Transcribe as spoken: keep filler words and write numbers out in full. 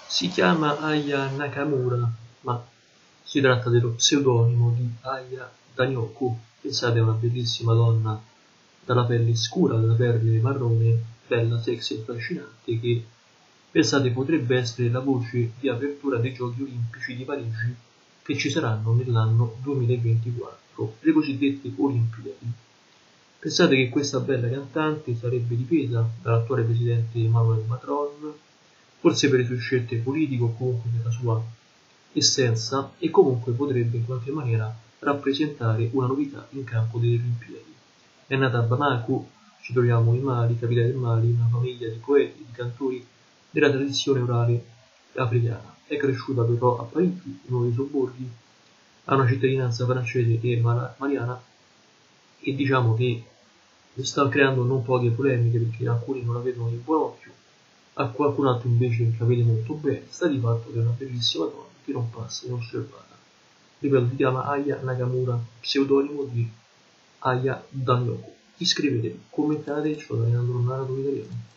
Si chiama Aya Nakamura, ma si tratta dello pseudonimo di Aya Danyoku. Pensate, è una bellissima donna dalla pelle scura, dalla pelle marrone, bella, sexy e affascinante, che pensate potrebbe essere la voce di apertura dei Giochi Olimpici di Parigi che ci saranno nell'anno duemilaventiquattro, le cosiddette Olimpiadi. Pensate che questa bella cantante sarebbe difesa dall'attuale presidente Emmanuel Macron, forse per le sue scelte politiche o comunque per la sua essenza, e comunque potrebbe in qualche maniera rappresentare una novità in campo delle Olimpiadi. È nata a Bamako, ci troviamo in Mali, capitale del Mali, una famiglia di poeti, di cantori della tradizione orale africana. È cresciuta però a Parigi, in uno dei sobborghi, ha una cittadinanza francese e maliana, e diciamo che sta creando non poche polemiche perché alcuni non la vedono di buon occhio, a qualcun altro invece la vede molto bene. Sta di fatto che è una bellissima donna che non passa inosservata. Ripeto, si chiama Aya Nakamura, pseudonimo di Aya Danyoku. Iscrivetevi, commentate, ci vado allenando un narratore italiano.